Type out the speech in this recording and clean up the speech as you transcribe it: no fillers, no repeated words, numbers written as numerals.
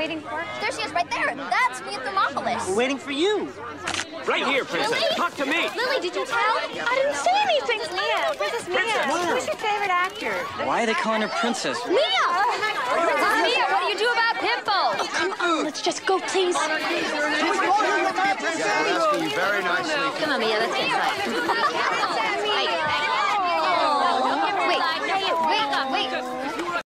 waiting for? There she is, right there. That's Mia Thermopolis. We're waiting for you. Right here, Princess. Lily? Talk to me. Lily, did you tell? I didn't say anything. Mia, Princess Mia. Who's your favorite actor? Why are they calling her Princess? Mia! Princess Mia, what do you do about pimples? Oh, come on, let's just go, please. Yeah, asking you very nicely. Come on, Mia, let's get inside.